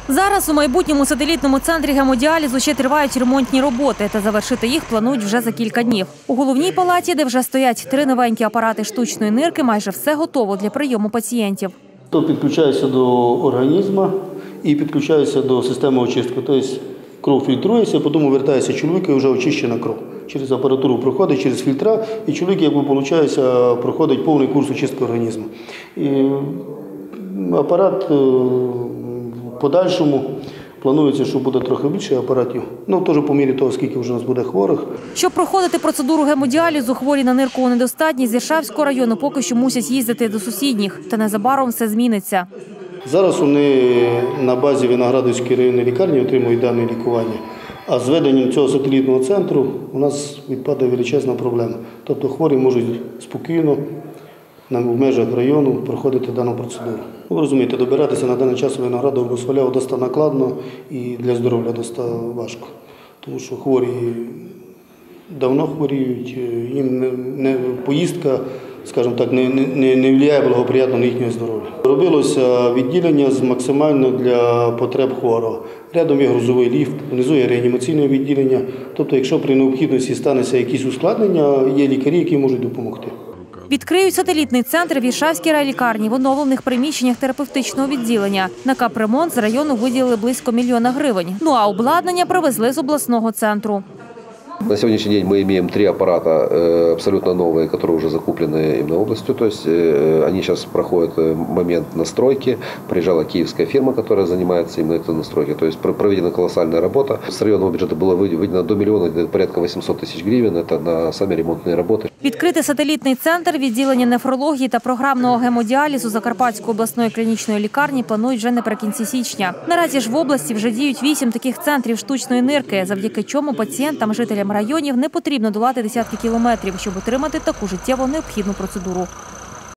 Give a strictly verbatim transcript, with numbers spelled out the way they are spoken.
Зараз у майбутньому сателітному центрі гемодіалізу ще тривають ремонтні роботи, та завершити їх планують вже за кілька днів. У головній палаті, де вже стоять три новенькі апарати штучної нирки, майже все готово для прийому пацієнтів. То підключається до організму і підключається до системи очистки. Тобто кров фільтрується, потім вертається чоловік і вже очищена кров. Через апаратуру проходить, через фільтра, і чоловік, якби, виходить, проходить повний курс очистки організму. І апарат в подальшому планується, що буде трохи більше апаратів. Ну, теж по мірі того, скільки вже у нас буде хворих. Щоб проходити процедуру гемодіалізу, хворі на ниркову недостатність з Іршавського району поки що мусять їздити до сусідніх. Та незабаром все зміниться. Зараз вони на базі Виноградівської районної лікарні отримують дане лікування. А з введенням цього сателітного центру у нас відпадає величезна проблема. Тобто хворі можуть спокійно в межах району проходити дану процедуру. Ви розумієте, добиратися на даний час у Виноградову або Сваляву досить накладно і для здоров'я досить важко. Тому що хворі давно хворіють, їм не, не, поїздка, скажімо так, не, не, не впливає благоприятно на їхнє здоров'я. Робилося відділення з максимально для потреб хворого. Рядом є грузовий ліфт, внизу є реанімаційне відділення. Тобто, якщо при необхідності станеться якісь ускладнення, є лікарі, які можуть допомогти. Відкриють сателітний центр в Іршавській райлікарні в оновлених приміщеннях терапевтичного відділення. На капремонт з району виділили близько мільйона гривень. Ну а обладнання привезли з обласного центру. На сегодняшний день мы имеем три аппарата абсолютно новые, которые уже закуплены именно областью. То есть они сейчас проходят момент настройки. Приезжала киевская фирма, которая занимается именно этой настройкой. То есть проведена колоссальная работа. С районного бюджета было выделено до миллиона, порядка восемьсот тысяч гривен. Это на сами ремонтные работы. Відкрити сателітний центр відділення нефрології та програмного гемодіалізу Закарпатської обласної клінічної лікарні планують вже наприкінці січня. Наразі ж в області вже діють вісім таких центрів штучної нирки, завдяки чому пацієнтам, жителям районів не потрібно долати десятки кілометрів, щоб отримати таку життєво необхідну процедуру.